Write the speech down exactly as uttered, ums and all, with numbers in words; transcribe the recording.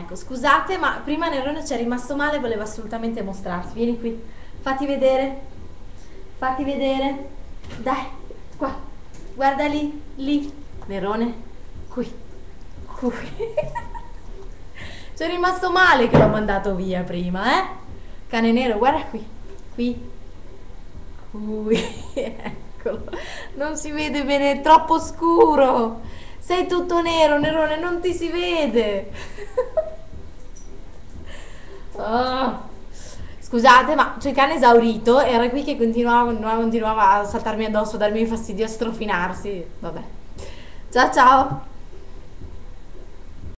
Ecco, scusate, ma prima Nerone ci è rimasto male, voleva assolutamente mostrarsi. Vieni qui, fatti vedere, fatti vedere. Dai, qua, guarda lì, lì. Nerone, qui, qui. Ci è rimasto male che l'ho mandato via prima, eh? Cane nero, guarda qui, qui, qui. Eccolo. Non si vede bene, è troppo scuro. Sei tutto nero, Nerone, non ti si vede. Ah. Scusate, ma c'è il cane esaurito. Era qui che continuava, continuava, continuava a saltarmi addosso, a darmi fastidio, a strofinarsi. Vabbè. Ciao ciao.